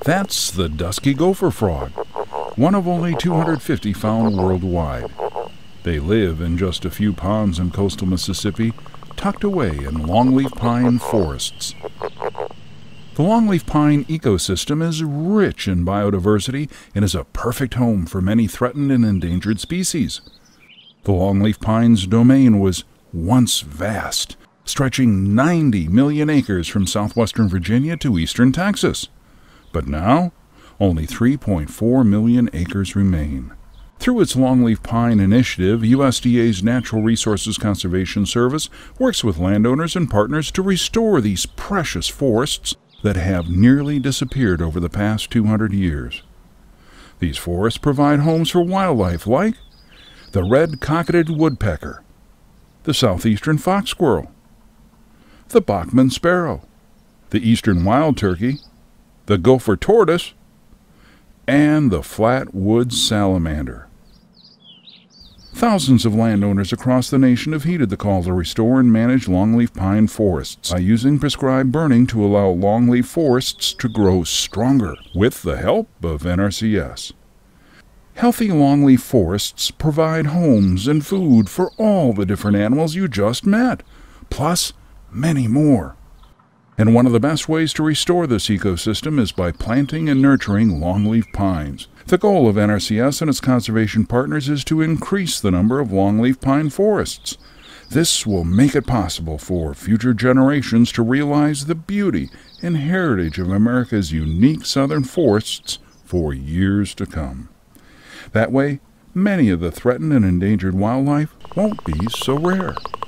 That's the dusky gopher frog, one of only 250 found worldwide. They live in just a few ponds in coastal Mississippi, tucked away in longleaf pine forests. The longleaf pine ecosystem is rich in biodiversity and is a perfect home for many threatened and endangered species. The longleaf pine's domain was once vast, stretching 90 million acres from southwestern Virginia to eastern Texas. But now, only 3.4 million acres remain. Through its Longleaf Pine Initiative, USDA's Natural Resources Conservation Service works with landowners and partners to restore these precious forests that have nearly disappeared over the past 200 years. These forests provide homes for wildlife like the red-cocketed woodpecker, the southeastern fox squirrel, the Bachman sparrow, the eastern wild turkey, the gopher tortoise, and the flatwood salamander. Thousands of landowners across the nation have heeded the call to restore and manage longleaf pine forests by using prescribed burning to allow longleaf forests to grow stronger with the help of NRCS. Healthy longleaf forests provide homes and food for all the different animals you just met, plus many more. And one of the best ways to restore this ecosystem is by planting and nurturing longleaf pines. The goal of NRCS and its conservation partners is to increase the number of longleaf pine forests. This will make it possible for future generations to realize the beauty and heritage of America's unique southern forests for years to come. That way, many of the threatened and endangered wildlife won't be so rare.